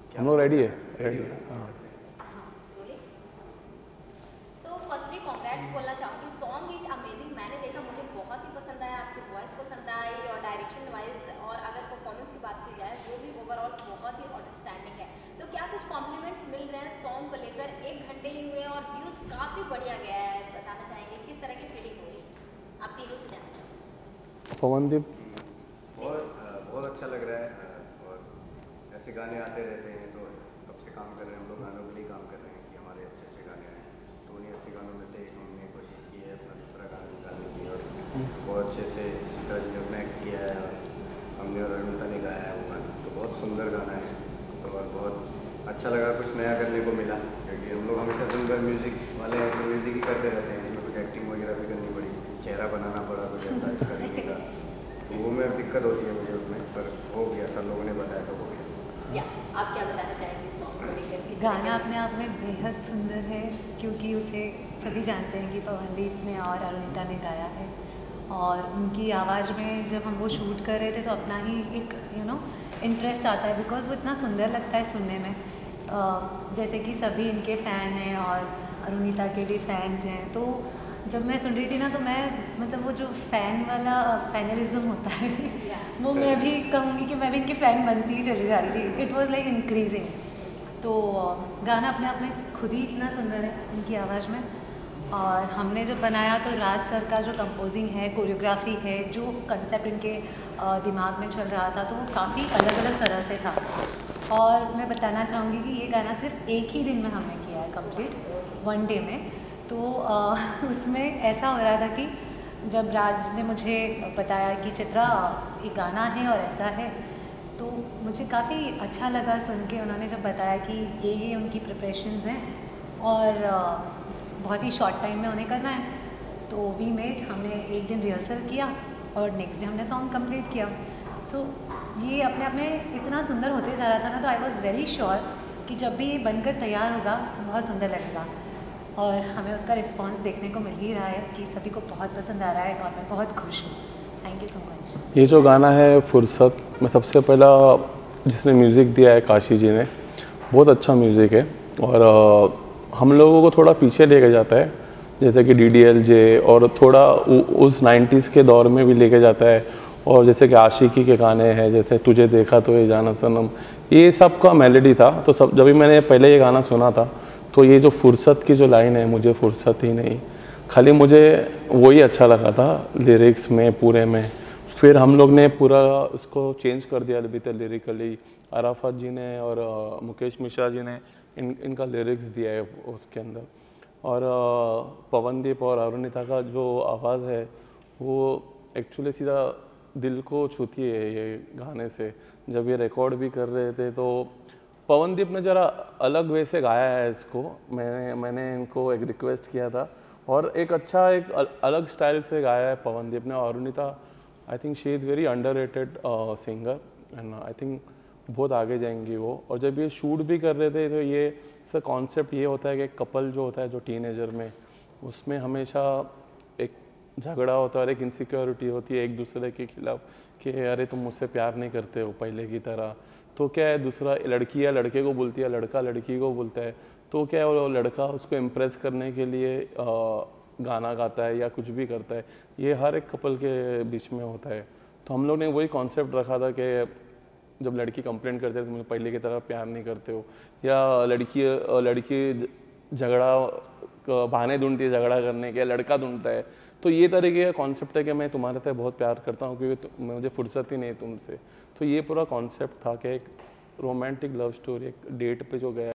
हम लोग रेडी है, रेडी है। हाँ। सो फर्स्टली कॉन्ग्रेट्स बोलना चाहूँगी, सॉन्ग इज अमेजिंग। मैंने देखा, मुझे बहुत ही पसंद आया, आपकी वॉइस पसंद आई और डायरेक्शन वाइज, और अगर परफॉर्मेंस की बात की जाए वो भी ओवरऑल बहुत ही आउटस्टैंडिंग है। तो क्या कुछ कॉम्प्लीमेंट्स मिल रहे हैं सॉन्ग को लेकर? 1 घंटे ही हुए और व्यूज़ काफ़ी बढ़िया गया है, बताना चाहेंगे किस तरह की फीलिंग हो रही है? आप तीनों से जानना चाहूँगी। पवनदीप। बहुत अच्छा लग रहा है, और ऐसे गाने आते रहते हैं, तो कब से काम कर रहे हैं हम लोग, गानों के लिए काम कर रहे हैं कि हमारे अच्छे अच्छे गाने आए। तो उन्हीं अच्छे गानों में से एक हमने कोशिश की है अपना दूसरा गाना निकालने की, और बहुत अच्छे से चित्रा जी ने एक्ट किया है, और हमने और अरुणिता ने गाया है वो गाना। तो बहुत सुंदर गाना है, तो और बहुत अच्छा लगा, कुछ नया करने को मिला, क्योंकि हम लोग हमेशा दिन भर म्यूज़िक वाले हैं, तो म्यूज़िक ही करते रहते हैं। इसमें कुछ एक्टिंग वगैरह भी करनी पड़ी, चेहरा बनाना पड़ा कुछ ऐसा करने का, तो वो में दिक्कत होती है मुझे उसमें, पर हो गया, सब लोगों ने बताया तो हो गया। या आप क्या बताना चाहेंगे सॉन्ग को लेकर? गाना अपने आप में बेहद सुंदर है, क्योंकि उसे सभी जानते हैं कि पवनदीप ने और अरुणिता ने गाया है, और उनकी आवाज़ में जब हम वो शूट कर रहे थे तो अपना ही एक इंटरेस्ट आता है, बिकॉज वो इतना सुंदर लगता है सुनने में। जैसे कि सभी इनके फ़ैन हैं और अरुणिता के भी फैंस हैं, तो जब मैं सुन रही थी ना, तो मैं मतलब वो जो फ़ैन वाला फैनलिज्म होता है वो मैं भी कहूँगी कि मैं भी इनकी फ़ैन बनती ही चली जा रही थी। It was like increasing. तो गाना अपने आप में खुद ही इतना सुंदर है इनकी आवाज़ में, और हमने जब बनाया तो राज सर का जो कंपोजिंग है, कोरियोग्राफी है, जो कंसेप्ट इनके दिमाग में चल रहा था, तो वो काफ़ी अलग अलग तरह से था। और मैं बताना चाहूँगी कि ये गाना सिर्फ एक ही दिन में हमने किया है कंप्लीट, 1 डे में। तो उसमें ऐसा हो रहा था कि जब राज ने मुझे बताया कि चित्रा ये गाना है और ऐसा है, तो मुझे काफ़ी अच्छा लगा सुन के। उन्होंने जब बताया कि ये उनकी प्रिपरेशंस हैं और बहुत ही शॉर्ट टाइम में उन्हें करना है, तो वी मेड, हमने एक दिन रिहर्सल किया और नेक्स्ट डे हमने सॉन्ग कंप्लीट किया। सो ये अपने आप में इतना सुंदर होते जा रहा था ना, तो आई वॉज़ वेरी श्योर कि जब भी ये बनकर तैयार होगा तो बहुत सुंदर लगेगा, और हमें उसका रिस्पांस देखने को मिल ही रहा है कि सभी को बहुत पसंद आ रहा है, और मैं बहुत खुश हूँ। Thank you so much. ये जो गाना है फुर्सत में, सबसे पहला जिसने म्यूज़िक दिया है काशी जी ने, बहुत अच्छा म्यूज़िक है, और हम लोगों को थोड़ा पीछे लेके जाता है, जैसे कि DDLJ, और थोड़ा उस 90s के दौर में भी लेके जाता है। और जैसे कि आशिकी के गाने हैं, जैसे तुझे देखा तो ये जाना सनम, ये सब का मेलोडी था। तो सब जब भी मैंने पहले ये गाना सुना था, तो ये जो फुर्सत की जो लाइन है, मुझे फुर्सत ही नहीं, खाली मुझे वही अच्छा लगा था लिरिक्स में पूरे में। फिर हम लोग ने पूरा उसको चेंज कर दिया अभी तक लिरिकली। अराफत जी ने और मुकेश मिश्रा जी ने इनका लिरिक्स दिया है उसके अंदर। और पवनदीप और अरुणिता का जो आवाज़ है वो एक्चुअली सीधा दिल को छूती है ये गाने से। जब ये रिकॉर्ड भी कर रहे थे तो पवनदीप ने ज़रा अलग वे से गाया है इसको। मैंने इनको एक रिक्वेस्ट किया था, और एक अच्छा एक अलग स्टाइल से गाया है पवनदीप ने। और Arunita, I think she is very underrated singer, and I think बहुत आगे जाएंगी वो। और जब ये शूट भी कर रहे थे तो ये इसका कॉन्सेप्ट ये होता है कि कपल जो होता है, जो टीनेजर में, उसमें हमेशा एक झगड़ा होता है और एक इनसिक्योरिटी होती है एक दूसरे के खिलाफ कि अरे तुम मुझसे प्यार नहीं करते हो पहले की तरह। तो क्या है, दूसरा लड़की या लड़के को बोलती है, लड़का लड़की को बोलता है, तो क्या है वो लड़का उसको इम्प्रेस करने के लिए गाना गाता है या कुछ भी करता है। ये हर एक कपल के बीच में होता है। तो हम लोग ने वही कॉन्सेप्ट रखा था कि जब लड़की कंप्लेंट करते हैं तो मुझे पहले की तरह प्यार नहीं करते हो, या लड़की झगड़ा बहाने ढूंढती है झगड़ा करने के, लड़का ढूंढता है। तो ये तरीके का कॉन्सेप्ट है कि मैं तुम्हारे से बहुत प्यार करता हूँ क्योंकि मुझे फुर्सत ही नहीं तुमसे। तो ये पूरा कॉन्सेप्ट था कि एक रोमांटिक लव स्टोरी, एक डेट पे जो गया